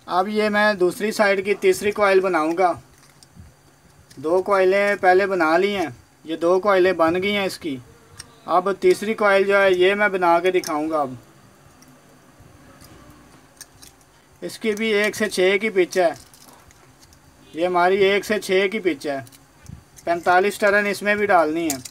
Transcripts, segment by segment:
अब ये मैं दूसरी साइड की तीसरी कॉइल बनाऊंगा। दो कॉइलें पहले बना ली हैं, ये दो कॉइलें बन गई हैं इसकी। अब तीसरी कॉइल जो है ये मैं बना के दिखाऊंगा। अब इसकी भी 1 से 6 की पिच है। ये हमारी 1 से 6 की पिच है। 45 टर्न इसमें भी डालनी है।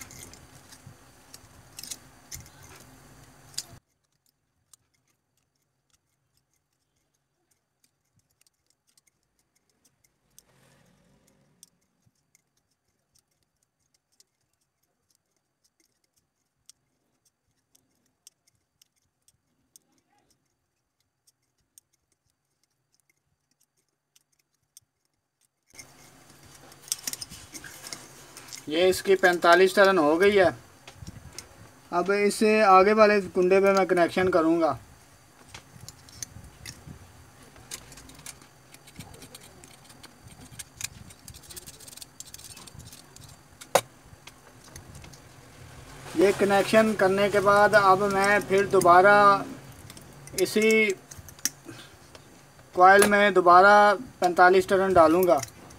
ये इसकी 45 टर्न हो गई है। अब इससे आगे वाले कुंडे पे मैं कनेक्शन करूँगा। ये कनेक्शन करने के बाद अब मैं फिर दोबारा इसी कॉइल में दोबारा 45 टर्न डालूँगा।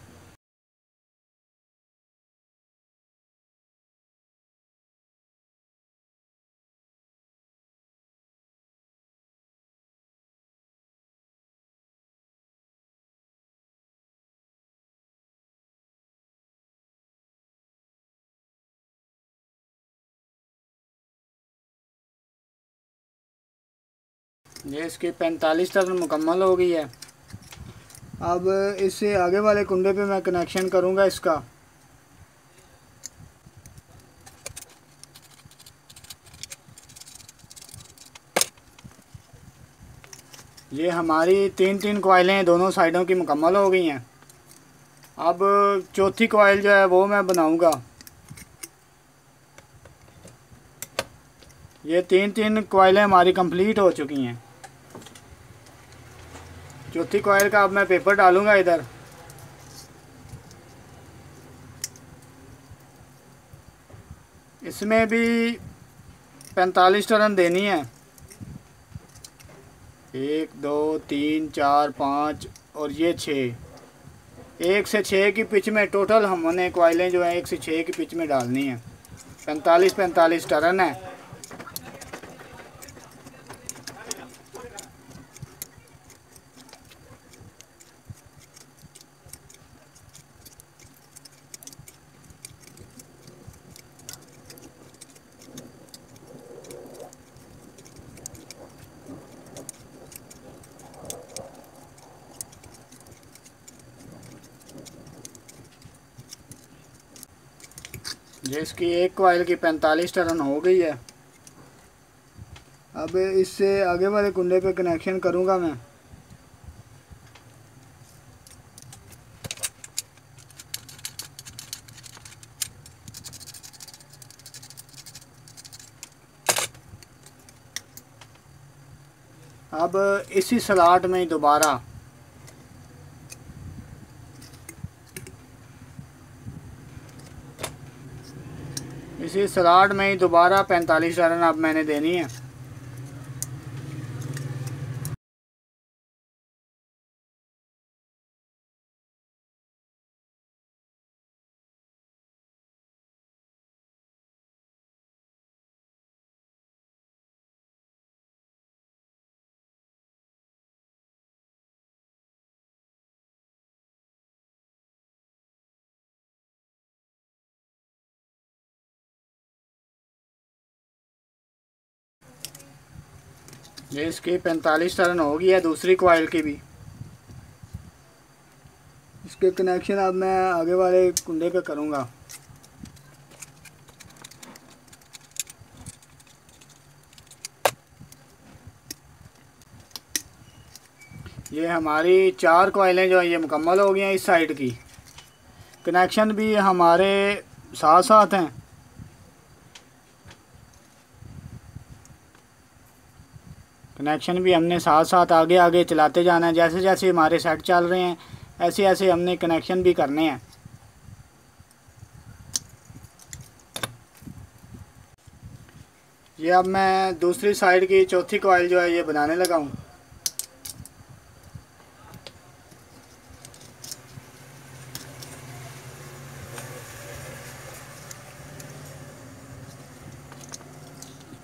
ये इसकी 45 टर्न मुकम्मल हो गई है। अब इससे आगे वाले कुंडे पे मैं कनेक्शन करूँगा इसका। ये हमारी तीन कॉइलें दोनों साइडों की मुकम्मल हो गई हैं। अब चौथी कॉइल जो है वो मैं बनाऊँगा। ये तीन कॉइलें हमारी कंप्लीट हो चुकी हैं। चौथी कॉइल का अब मैं पेपर डालूँगा इधर। इसमें भी 45 टर्न देनी है। 1 2 3 4 5 और ये 6। 1 से 6 की पिच में टोटल हमने कॉइलें जो है 1 से 6 की पिच में डालनी है। 45 टर्न है। ये इसकी एक कॉइल की 45 टर्न हो गई है। अब इससे आगे वाले कुंडे पे कनेक्शन करूँगा मैं। अब इसी स्लॉट में दोबारा इसी स्लॉट में ही दोबारा 45 टर्न अब मैंने देनी है। ये इसकी 45 टर्न हो गई है दूसरी कॉइल की भी। इसके कनेक्शन अब मैं आगे वाले कुंडे पे करूँगा। ये हमारी 4 कॉइलें जो है ये मुकम्मल हो गई हैं इस साइड की। कनेक्शन भी हमारे साथ साथ हैं। कनेक्शन भी हमने साथ साथ आगे आगे चलाते जाना है। जैसे जैसे हमारे सेट चल रहे हैं ऐसे ऐसे हमने कनेक्शन भी करने हैं। ये अब मैं दूसरी साइड की चौथी कॉइल जो है ये बनाने लगा हूँ।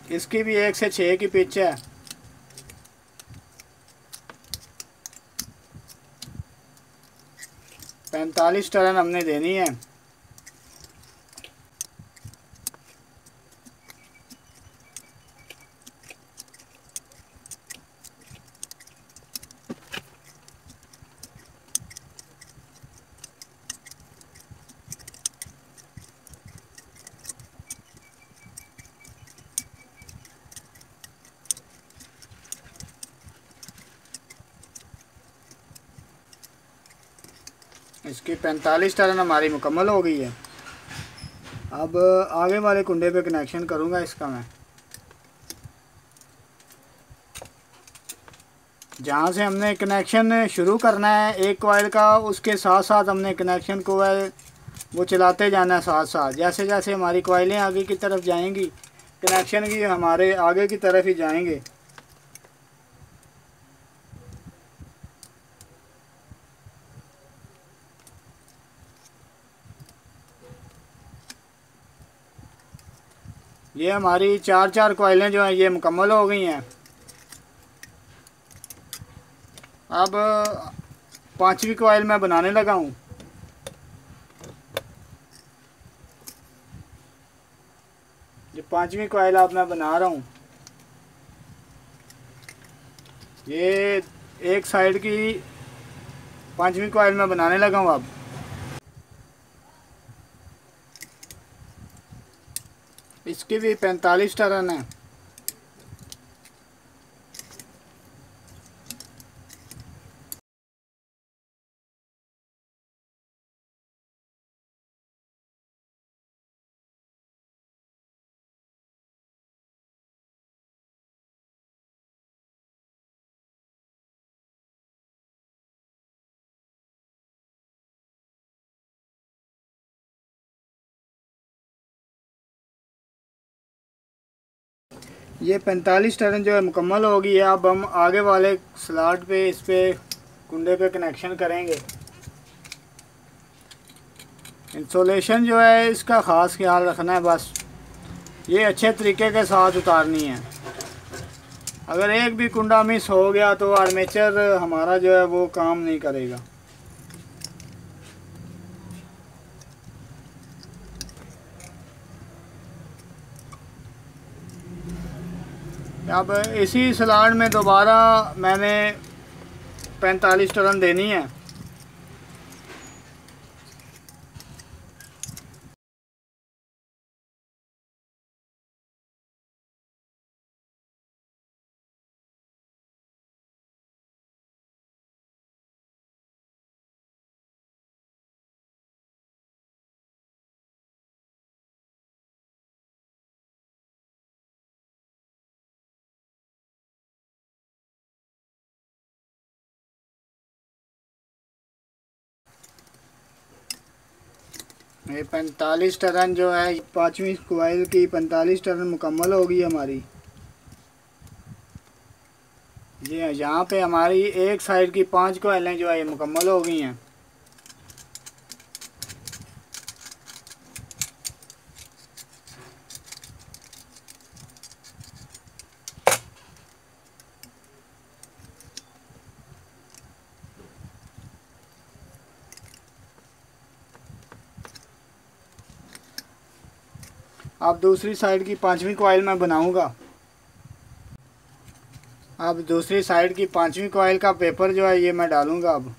इसकी भी 1 से 6 की पिच है। पैंतालीस टर्न हमने देनी है। इसकी 45 टर्न हमारी मुकम्मल हो गई है। अब आगे वाले कुंडे पे कनेक्शन करूँगा इसका मैं। जहाँ से हमने कनेक्शन शुरू करना है एक कॉइल का, उसके साथ साथ हमने कनेक्शन को वो चलाते जाना है साथ साथ। जैसे जैसे हमारी कॉइलें आगे की तरफ जाएंगी, कनेक्शन भी हमारे आगे की तरफ ही जाएंगे। ये हमारी 4 कॉइलें जो हैं ये मुकम्मल हो गई हैं। अब 5वीं कॉइल मैं बनाने लगा हूँ। ये 5वीं कॉइल अब मैं बना रहा हूँ। ये एक साइड की 5वीं कॉइल मैं बनाने लगा हूँ। अब इसकी भी 45 टर्न है। ये 45 टर्न जो है मुकम्मल हो गई है। अब हम आगे वाले स्लॉट पे इस पे कुंडे पे कनेक्शन करेंगे। इंसुलेशन जो है इसका ख़ास ख्याल रखना है। बस ये अच्छे तरीके के साथ उतारनी है। अगर एक भी कुंडा मिस हो गया तो आर्मेचर हमारा जो है वो काम नहीं करेगा। अब इसी स्लॉट में दोबारा मैंने 45 टर्न देनी है। ये 45 टर्न जो है 5वीं कॉइल की 45 टर्न मुकम्मल हो गई हमारी। ये यहाँ पे हमारी एक साइड की 5 कॉइलें जो है ये मुकम्मल हो गई हैं। अब दूसरी साइड की 5वीं कॉइल मैं बनाऊंगा। अब दूसरी साइड की 5वीं कॉइल का पेपर जो है ये मैं डालूंगा। अब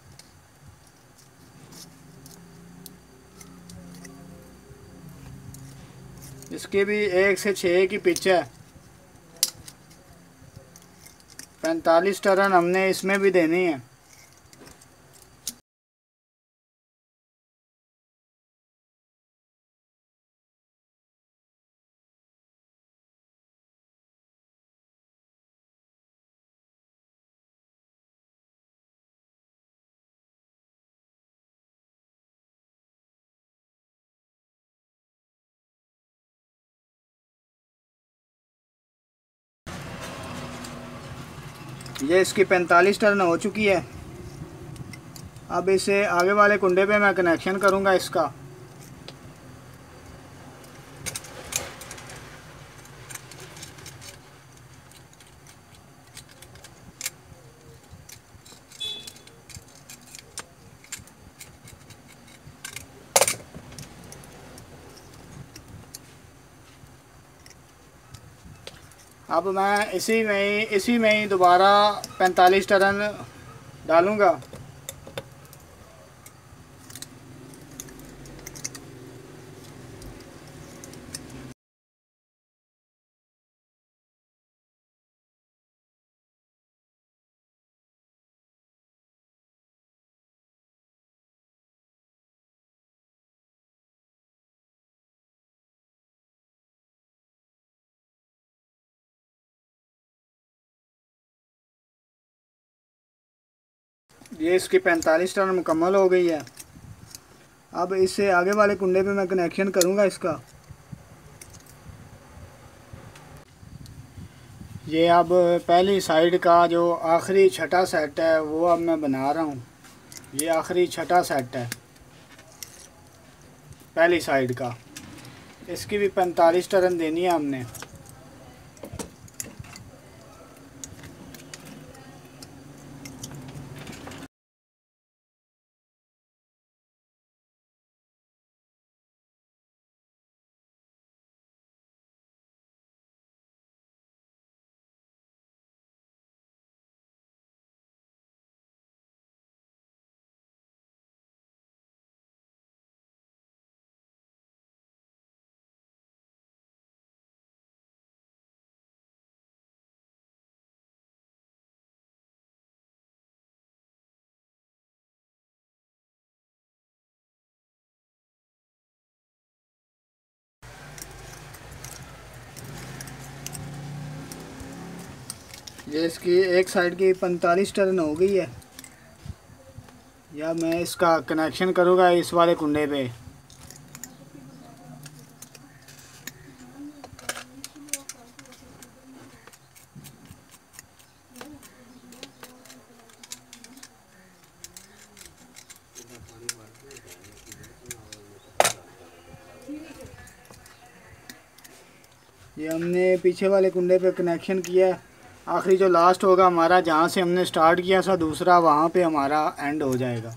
इसकी भी 1 से 6 की पिच है। 45 टर्न हमने इसमें भी देनी है। ये इसकी 45 टर्न हो चुकी है। अब इसे आगे वाले कुंडे पे मैं कनेक्शन करूंगा इसका। अब मैं इसी में ही दोबारा 45 टर्न डालूँगा। ये इसकी 45 टर्न मुकम्मल हो गई है। अब इससे आगे वाले कुंडे पे मैं कनेक्शन करूँगा इसका। ये अब पहली साइड का जो आखिरी छठा सेट है वो अब मैं बना रहा हूँ। ये आखिरी छठा सेट है पहली साइड का। इसकी भी 45 टर्न देनी है हमने। ये इसकी एक साइड की 45 टर्न हो गई है। या मैं इसका कनेक्शन करूँगा इस वाले कुंडे पे। ये हमने पीछे वाले कुंडे पे कनेक्शन किया है। आखिरी जो लास्ट होगा हमारा, जहाँ से हमने स्टार्ट किया था दूसरा, वहाँ पे हमारा एंड हो जाएगा।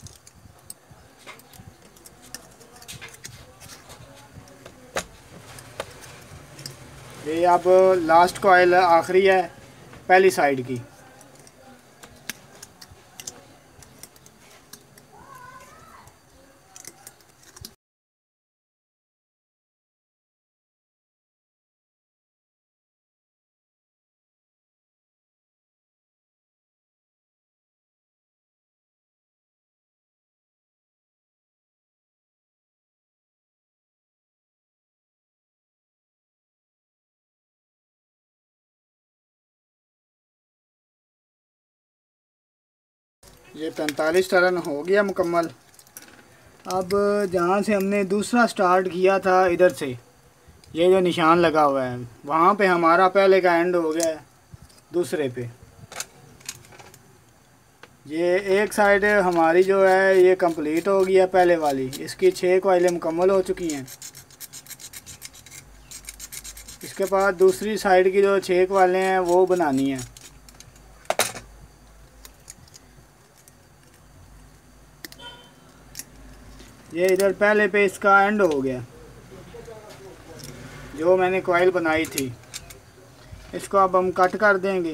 ये अब लास्ट कॉइल आखिरी है पहली साइड की। ये 45 टर्न हो गया मुकम्मल। अब जहाँ से हमने दूसरा स्टार्ट किया था इधर से, ये जो निशान लगा हुआ है वहाँ पे हमारा पहले का एंड हो गया है दूसरे पे। ये एक साइड हमारी जो है ये कंप्लीट हो गई है पहले वाली। इसकी 6 कॉइलें मुकम्मल हो चुकी हैं। इसके बाद दूसरी साइड की जो 6 कॉइलें हैं वो बनानी है। ये इधर पहले पे इसका एंड हो गया जो मैंने कॉइल बनाई थी। इसको अब हम कट कर देंगे।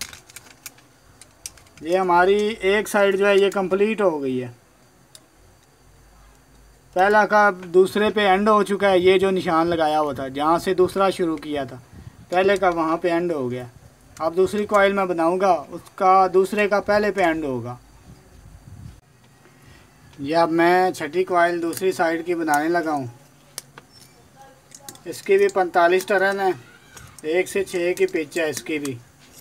ये हमारी एक साइड जो है ये कंप्लीट हो गई है। पहला का दूसरे पे एंड हो चुका है। ये जो निशान लगाया हुआ था जहाँ से दूसरा शुरू किया था पहले का, वहाँ पे एंड हो गया। अब दूसरी कॉइल मैं बनाऊंगा, उसका दूसरे का पहले पे एंड होगा। ये अब मैं छठी कॉइल दूसरी साइड की बनाने लगा हूँ। इसकी भी 45 टर्न है। 1 से 6 की पिच है इसकी भी।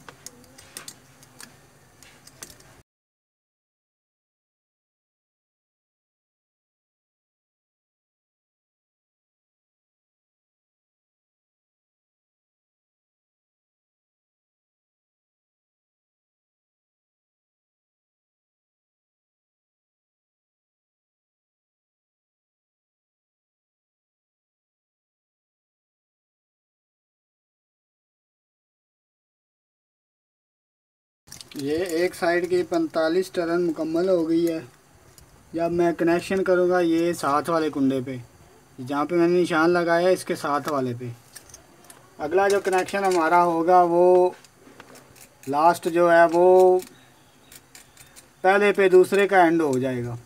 ये एक साइड की 45 टर्न मुकम्मल हो गई है। जब मैं कनेक्शन करूँगा ये साथ वाले कुंडे पे, जहाँ पे मैंने निशान लगाया है इसके साथ वाले पे। अगला जो कनेक्शन हमारा होगा वो लास्ट जो है वो पहले पे दूसरे का एंड हो जाएगा।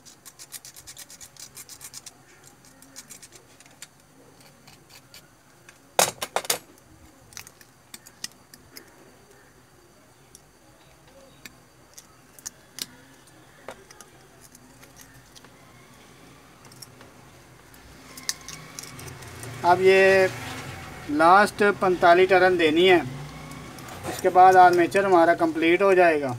अब ये लास्ट 45 टर्न देनी है, इसके बाद आर्मेचर हमारा कंप्लीट हो जाएगा।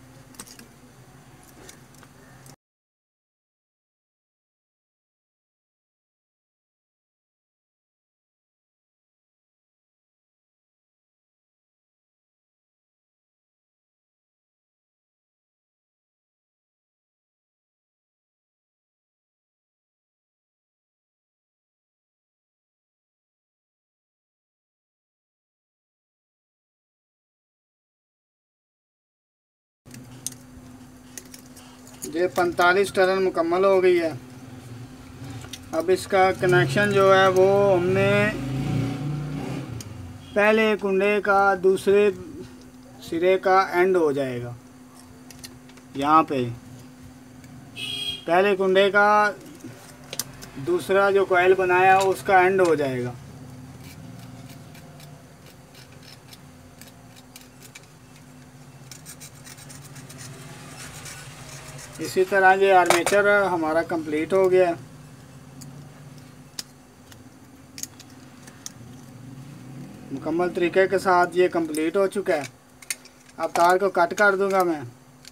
ये 45 टर्न मुकम्मल हो गई है। अब इसका कनेक्शन जो है वो हमने पहले कुंडे का दूसरे सिरे का एंड हो जाएगा। यहाँ पे पहले कुंडे का दूसरा जो कॉइल बनाया उसका एंड हो जाएगा। इसी तरह ये आर्मेचर हमारा कंप्लीट हो गया। मुकम्मल तरीके के साथ ये कंप्लीट हो चुका है। अब तार को कट कर दूंगा मैं।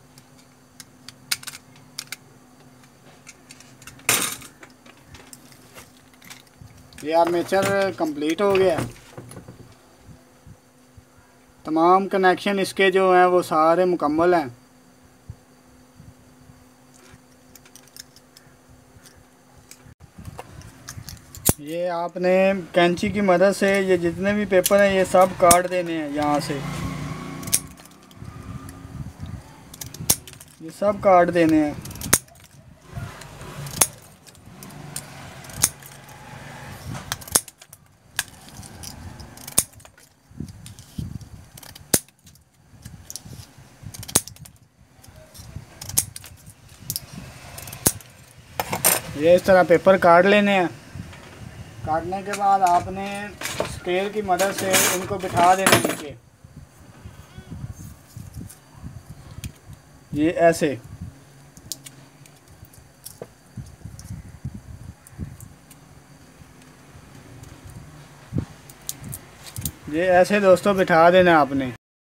ये आर्मेचर कंप्लीट हो गया। तमाम कनेक्शन इसके जो हैं वो सारे मुकम्मल हैं। ये आपने कैंची की मदद से ये जितने भी पेपर हैं ये सब काट देने हैं। यहाँ से ये सब काट देने हैं। ये इस तरह पेपर काट लेने हैं। काटने के बाद आपने स्केल की मदद से इनको बिठा देना नीचे, ये ऐसे। ये ऐसे दोस्तों बिठा देना आपने।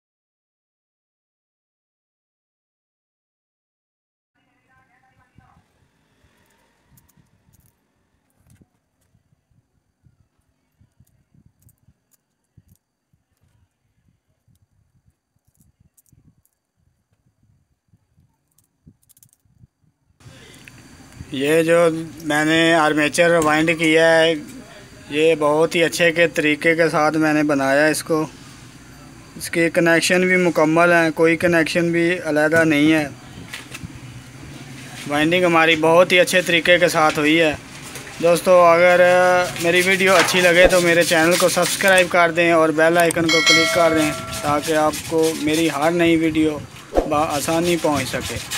ये जो मैंने आर्मेचर वाइंड किया है ये बहुत ही अच्छे के तरीके के साथ मैंने बनाया इसको। इसके कनेक्शन भी मुकम्मल हैं, कोई कनेक्शन भी अलहदा नहीं है। वाइंडिंग हमारी बहुत ही अच्छे तरीके के साथ हुई है। दोस्तों अगर मेरी वीडियो अच्छी लगे तो मेरे चैनल को सब्सक्राइब कर दें और बेल आइकन को क्लिक कर दें ताकि आपको मेरी हर नई वीडियो आसानी पहुंच सके।